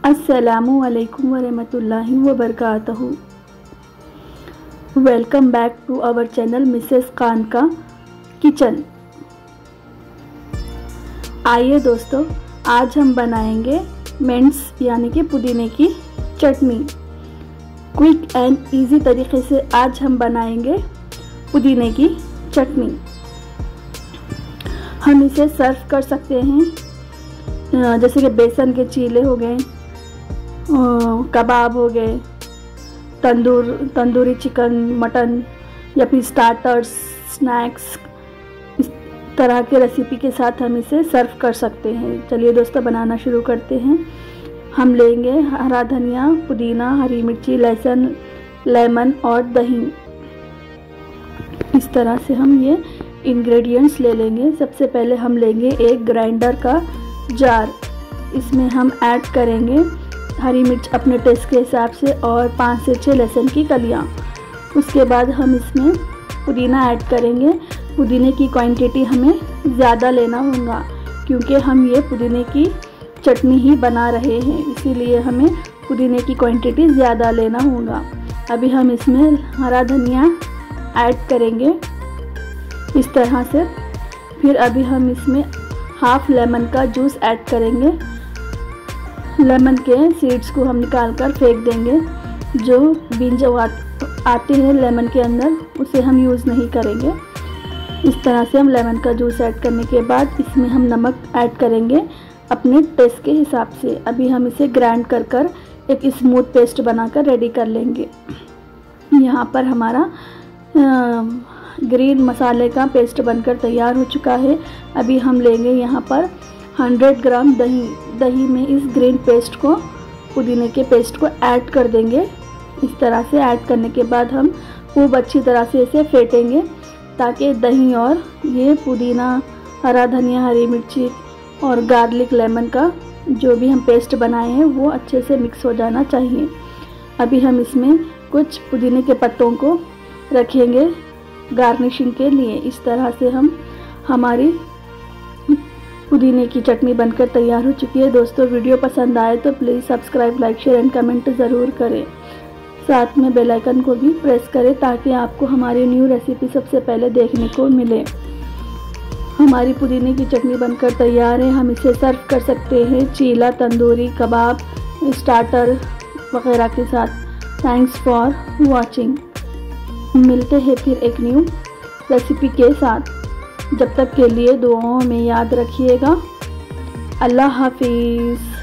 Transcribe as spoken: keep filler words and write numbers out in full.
अस्सलामु अलैकुम वरहमतुल्लाहि वबरकातुहू। Welcome back to our channel Mrs Khan का किचन। आइए दोस्तों, आज हम बनाएंगे मिंट्स यानी कि पुदीने की चटनी। क्विक एंड इजी तरीके से आज हम बनाएंगे पुदीने की चटनी। हम इसे सर्व कर सकते हैं जैसे कि बेसन के चीले हो गए, कबाब हो गए, तंदूर तंदूरी चिकन, मटन या फिर स्टार्टर्स, स्नैक्स, इस तरह के रेसिपी के साथ हम इसे सर्व कर सकते हैं। चलिए दोस्तों, बनाना शुरू करते हैं। हम लेंगे हरा धनिया, पुदीना, हरी मिर्ची, लहसुन, लेमन और दही। इस तरह से हम ये इंग्रेडिएंट्स ले लेंगे। सबसे पहले हम लेंगे एक ग्राइंडर का जार। इसमें हम ऐड करेंगे हरी मिर्च अपने टेस्ट के हिसाब से और पाँच से छः लहसुन की कलियाँ। उसके बाद हम इसमें पुदीना ऐड करेंगे। पुदीने की क्वांटिटी हमें ज़्यादा लेना होगा क्योंकि हम ये पुदीने की चटनी ही बना रहे हैं, इसीलिए हमें पुदीने की क्वांटिटी ज़्यादा लेना होगा। अभी हम इसमें हरा धनिया ऐड करेंगे इस तरह से। फिर अभी हम इसमें हाफ लेमन का जूस ऐड करेंगे। लेमन के सीड्स को हम निकाल कर फेंक देंगे। जो बीज आते हैं लेमन के अंदर उसे हम यूज़ नहीं करेंगे। इस तरह से हम लेमन का जूस ऐड करने के बाद इसमें हम नमक ऐड करेंगे अपने टेस्ट के हिसाब से। अभी हम इसे ग्राइंड कर कर एक स्मूथ पेस्ट बनाकर रेडी कर लेंगे। यहाँ पर हमारा आ, ग्रीन मसाले का पेस्ट बनकर तैयार हो चुका है। अभी हम लेंगे यहाँ पर सौ ग्राम दही। दही में इस ग्रीन पेस्ट को, पुदीने के पेस्ट को ऐड कर देंगे। इस तरह से ऐड करने के बाद हम खूब अच्छी तरह से इसे फेंटेंगे ताकि दही और ये पुदीना, हरा धनिया, हरी मिर्ची और गार्लिक, लेमन का जो भी हम पेस्ट बनाए हैं वो अच्छे से मिक्स हो जाना चाहिए। अभी हम इसमें कुछ पुदीने के पत्तों को रखेंगे गार्निशिंग के लिए। इस तरह से हम हमारी पुदीने की चटनी बनकर तैयार हो चुकी है। दोस्तों, वीडियो पसंद आए तो please subscribe, like, share and comment ज़रूर करें। साथ में बेल आइकन को भी प्रेस करें ताकि आपको हमारी न्यू रेसिपी सबसे पहले देखने को मिले। हमारी पुदीने की चटनी बनकर तैयार है। हम इसे सर्व कर सकते हैं चीला, तंदूरी, कबाब, स्टार्टर वगैरह के साथ। Thanks for watching. मिलते हैं फिर एक न्यू रेसिपी के साथ। जब तक के लिए दुआओं में याद रखिएगा। अल्लाह हाफिज़।